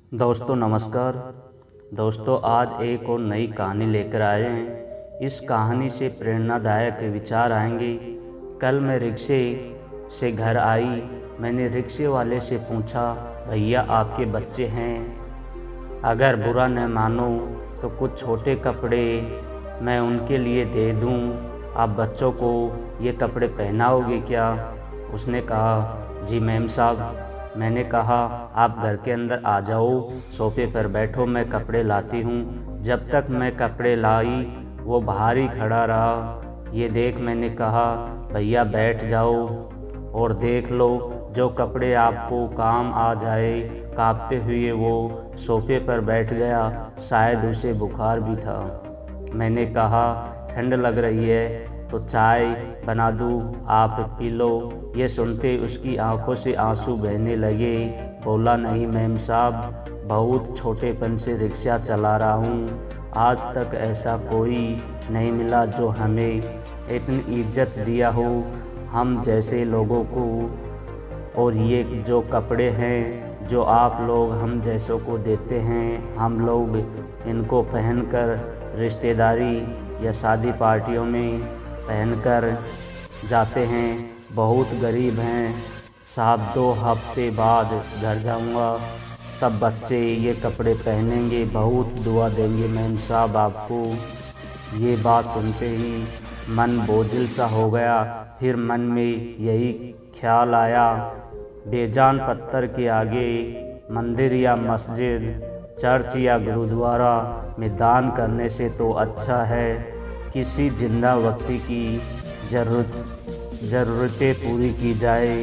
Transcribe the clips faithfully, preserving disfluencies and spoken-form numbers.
दोस्तों नमस्कार। दोस्तों आज एक और नई कहानी लेकर आए हैं। इस कहानी से प्रेरणादायक विचार आएंगे। कल मैं रिक्शे से घर आई। मैंने रिक्शे वाले से पूछा, भैया आपके बच्चे हैं? अगर बुरा न मानो तो कुछ छोटे कपड़े मैं उनके लिए दे दूं। आप बच्चों को ये कपड़े पहनाओगे क्या? उसने कहा, जी मैम साहब। मैंने कहा, आप घर के अंदर आ जाओ, सोफे पर बैठो, मैं कपड़े लाती हूँ। जब तक मैं कपड़े लाई वो बाहर ही खड़ा रहा। ये देख मैंने कहा, भैया बैठ जाओ और देख लो जो कपड़े आपको काम आ जाए। कांपते हुए वो सोफे पर बैठ गया। शायद उसे बुखार भी था। मैंने कहा, ठंड लग रही है तो चाय बना दूँ, आप पी लो। ये सुनते उसकी आंखों से आंसू बहने लगे। बोला, नहीं मैम साहब, बहुत छोटेपन से रिक्शा चला रहा हूँ। आज तक ऐसा कोई नहीं मिला जो हमें इतनी इज्जत दिया हो हम जैसे लोगों को। और ये जो कपड़े हैं जो आप लोग हम जैसों को देते हैं, हम लोग इनको पहनकर रिश्तेदारी या शादी पार्टियों में पहनकर जाते हैं। बहुत गरीब हैं साहब, दो हफ्ते बाद घर जाऊंगा तब बच्चे ये कपड़े पहनेंगे, बहुत दुआ देंगे मैम साहब आपको। ये बात सुनते ही मन बोझिल सा हो गया। फिर मन में यही ख्याल आया, बेजान पत्थर के आगे मंदिर या मस्जिद, चर्च या गुरुद्वारा में दान करने से तो अच्छा है किसी जिंदा व्यक्ति की जरूरत ज़रूरतें पूरी की जाए।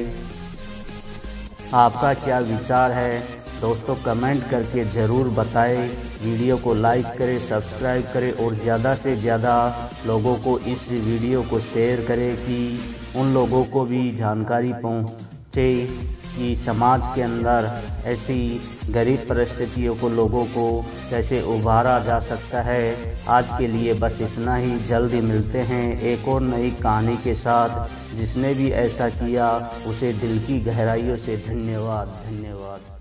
आपका क्या विचार है दोस्तों? कमेंट करके ज़रूर बताएं। वीडियो को लाइक करें, सब्सक्राइब करें और ज़्यादा से ज़्यादा लोगों को इस वीडियो को शेयर करें कि उन लोगों को भी जानकारी पहुँचे कि समाज के अंदर ऐसी गरीब परिस्थितियों को लोगों को कैसे उभारा जा सकता है। आज के लिए बस इतना ही। जल्दी मिलते हैं एक और नई कहानी के साथ। जिसने भी ऐसा किया उसे दिल की गहराइयों से धन्यवाद धन्यवाद।